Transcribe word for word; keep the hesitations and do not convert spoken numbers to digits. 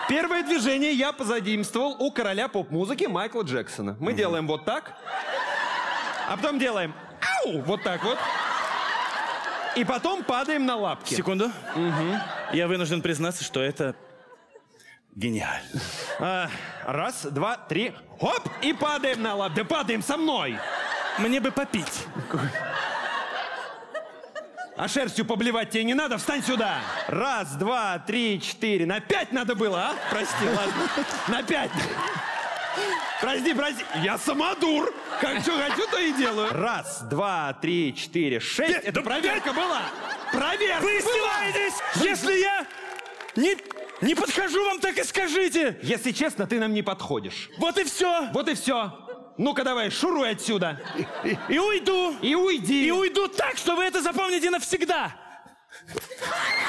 Первое движение я позаимствовал у короля поп-музыки Майкла Джексона. Мы угу. делаем вот так, а потом делаем ау, вот так вот. И потом падаем на лапки. Секунду. Угу. Я вынужден признаться, что это гениально. А, раз, два, три, хоп, и падаем на лапки. Да падаем со мной. Мне бы попить. А шерстью поблевать тебе не надо? Встань сюда! Раз, два, три, четыре. На пять надо было, а? Прости, ладно. На пять. Прости, прости. Я самодур. Как что хочу, то и делаю. Раз, два, три, четыре, шесть. Пять, Это да проверка пять. была. Проверка Вы издеваетесь? Была. Если я не, не подхожу вам, так и скажите. Если честно, ты нам не подходишь. Вот и все. Вот и все. Ну-ка давай, шуруй отсюда. И, и уйду. И уйди. И уйду так, что вы это запомните навсегда.